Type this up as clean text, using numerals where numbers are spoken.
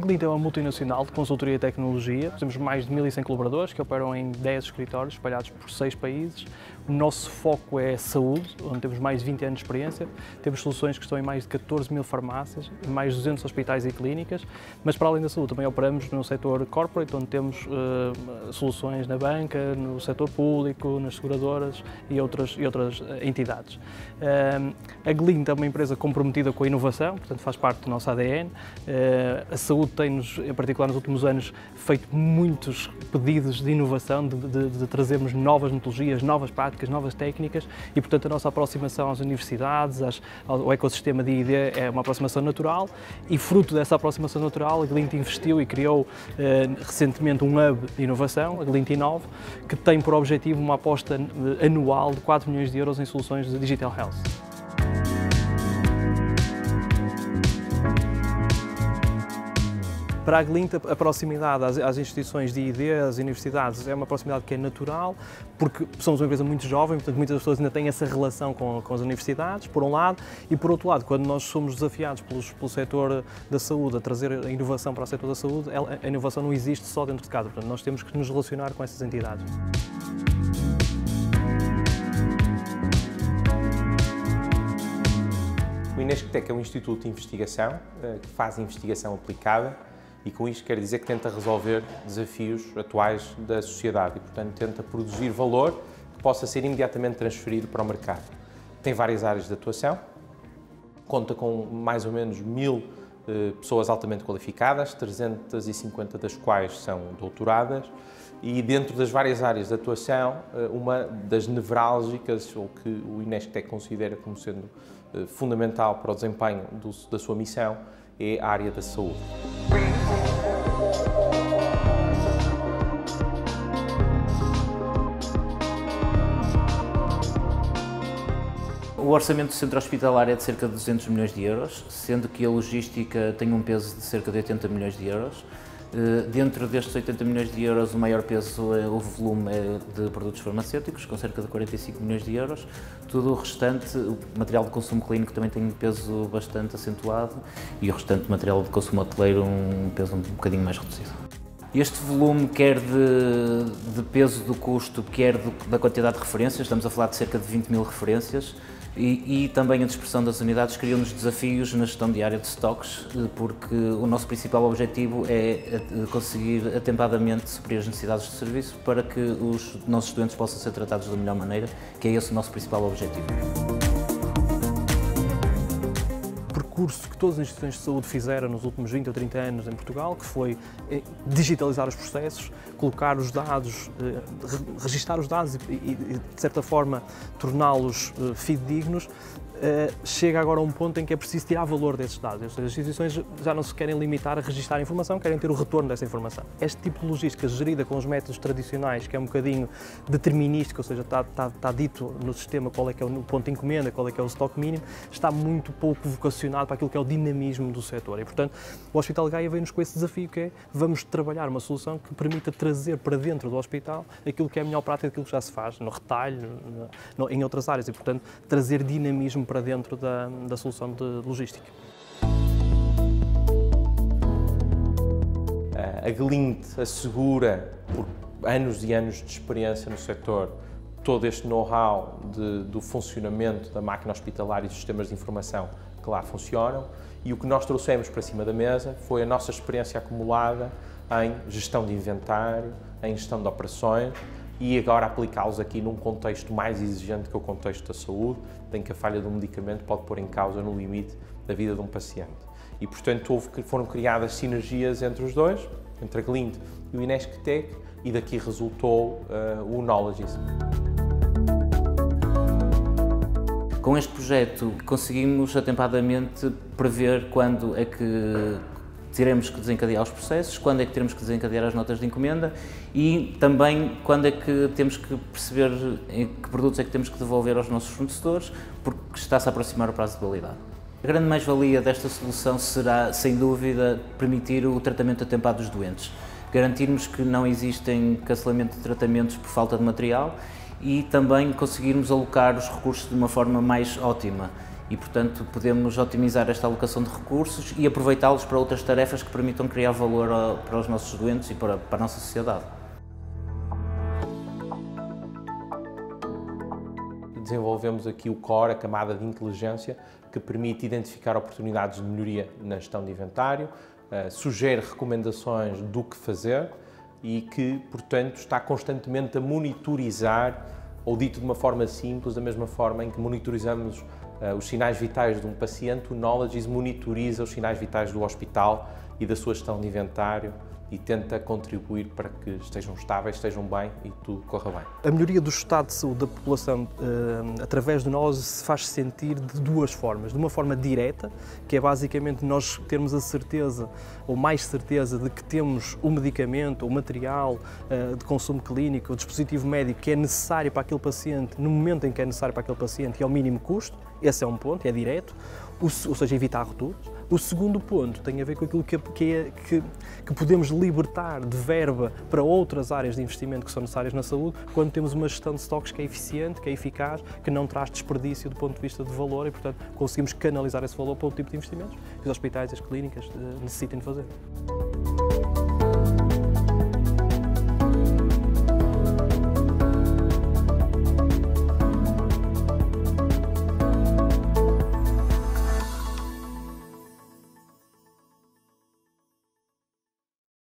Glint é uma multinacional de consultoria e tecnologia. Temos mais de 1.100 colaboradores que operam em 10 escritórios espalhados por 6 países. O nosso foco é saúde, onde temos mais de 20 anos de experiência. Temos soluções que estão em mais de 14.000 farmácias, em mais de 200 hospitais e clínicas. Mas para além da saúde, também operamos no setor corporate, onde temos soluções na banca, no setor público, nas seguradoras e outras entidades. A Glint é uma empresa comprometida com a inovação, portanto faz parte do nosso ADN. A saúde tem-nos, em particular nos últimos anos, feito muitos pedidos de inovação, de trazermos novas metodologias, novas práticas, novas técnicas e, portanto, a nossa aproximação às universidades, ao ecossistema de I+D é uma aproximação natural e, fruto dessa aproximação natural, a Glint investiu e criou recentemente um hub de inovação, a Glint Inove, que tem por objetivo uma aposta anual de 4 milhões de euros em soluções de Digital Health. Para a Glint, a proximidade às instituições de I+D, às universidades, é uma proximidade que é natural, porque somos uma empresa muito jovem, portanto muitas pessoas ainda têm essa relação com as universidades, por um lado, e por outro lado, quando nós somos desafiados pelo setor da saúde a trazer a inovação para o setor da saúde, a inovação não existe só dentro de casa, portanto nós temos que nos relacionar com essas entidades. O Inesctec é um instituto de investigação que faz investigação aplicada e com isto quer dizer que tenta resolver desafios atuais da sociedade e, portanto, tenta produzir valor que possa ser imediatamente transferido para o mercado. Tem várias áreas de atuação, conta com mais ou menos 1.000 pessoas altamente qualificadas, 350 das quais são doutoradas, e dentro das várias áreas de atuação, uma das nevrálgicas, ou que o Inesctec considera como sendo fundamental para o desempenho da sua missão, é a área da saúde. O orçamento do centro hospitalar é de cerca de 200 milhões de euros, sendo que a logística tem um peso de cerca de 80 milhões de euros. Dentro destes 80 milhões de euros, o maior peso, o volume é de produtos farmacêuticos, com cerca de 45 milhões de euros. Tudo o restante, o material de consumo clínico também tem um peso bastante acentuado e o restante material de consumo hoteleiro um peso um bocadinho mais reduzido. Este volume, quer de peso do custo, quer da quantidade de referências, estamos a falar de cerca de 20.000 referências, e também a dispersão das unidades cria-nos desafios na gestão diária de estoques, porque o nosso principal objetivo é conseguir atempadamente suprir as necessidades de serviço para que os nossos doentes possam ser tratados da melhor maneira, que é esse o nosso principal objetivo. O percurso que todas as instituições de saúde fizeram nos últimos 20 ou 30 anos em Portugal, que foi digitalizar os processos, colocar os dados, registar os dados e de certa forma, torná-los fidedignos, chega agora a um ponto em que é preciso tirar valor desses dados. Ou seja, as instituições já não se querem limitar a registrar a informação, querem ter o retorno dessa informação. Este tipo de logística gerida com os métodos tradicionais, que é um bocadinho determinístico, ou seja, está dito no sistema qual é que é o ponto de encomenda, qual é que é o estoque mínimo, está muito pouco vocacionado para aquilo que é o dinamismo do setor. E, portanto, o Hospital de Gaia vem-nos com esse desafio, que é vamos trabalhar uma solução que permita trazer para dentro do hospital aquilo que é a melhor prática daquilo que já se faz, no retalho, em outras áreas, e, portanto, trazer dinamismo para dentro da solução de logística. A Glint assegura, por anos e anos de experiência no setor, todo este know-how do funcionamento da máquina hospitalar e dos sistemas de informação que lá funcionam, e o que nós trouxemos para cima da mesa foi a nossa experiência acumulada em gestão de inventário, em gestão de operações, e agora aplicá-los aqui num contexto mais exigente que o contexto da saúde, em que a falha de um medicamento pode pôr em causa no limite da vida de um paciente. E, portanto, foram criadas sinergias entre os dois, entre a Glint e o Inesctec, e daqui resultou o Knowledge. Com este projeto conseguimos atempadamente prever quando é que teremos que desencadear os processos, quando é que teremos que desencadear as notas de encomenda e também quando é que temos que perceber que produtos é que temos que devolver aos nossos fornecedores, porque está-se a aproximar o prazo de validade. A grande mais-valia desta solução será, sem dúvida, permitir o tratamento atempado dos doentes, garantirmos que não existem cancelamento de tratamentos por falta de material e também conseguirmos alocar os recursos de uma forma mais ótima e, portanto, podemos otimizar esta alocação de recursos e aproveitá-los para outras tarefas que permitam criar valor para os nossos doentes e para a nossa sociedade. Desenvolvemos aqui o core, a camada de inteligência, que permite identificar oportunidades de melhoria na gestão de inventário, sugere recomendações do que fazer e que, portanto, está constantemente a monitorizar, ou dito de uma forma simples, da mesma forma em que monitorizamos os sinais vitais de um paciente, o Knowledge monitoriza os sinais vitais do hospital e da sua gestão de inventário e tenta contribuir para que estejam estáveis, estejam bem e tudo corra bem. A melhoria do estado de saúde da população através do Knowledge se faz sentir de duas formas. De uma forma direta, que é basicamente nós termos a certeza, ou mais certeza, de que temos o medicamento, o material de consumo clínico, o dispositivo médico que é necessário para aquele paciente, no momento em que é necessário para aquele paciente e ao mínimo custo. Esse é um ponto, é direto, ou seja, evitar retornos. O segundo ponto tem a ver com aquilo que podemos libertar de verba para outras áreas de investimento que são necessárias na saúde, quando temos uma gestão de estoques que é eficiente, que é eficaz, que não traz desperdício do ponto de vista de valor e, portanto, conseguimos canalizar esse valor para o tipo de investimentos que os hospitais e as clínicas necessitem de fazer.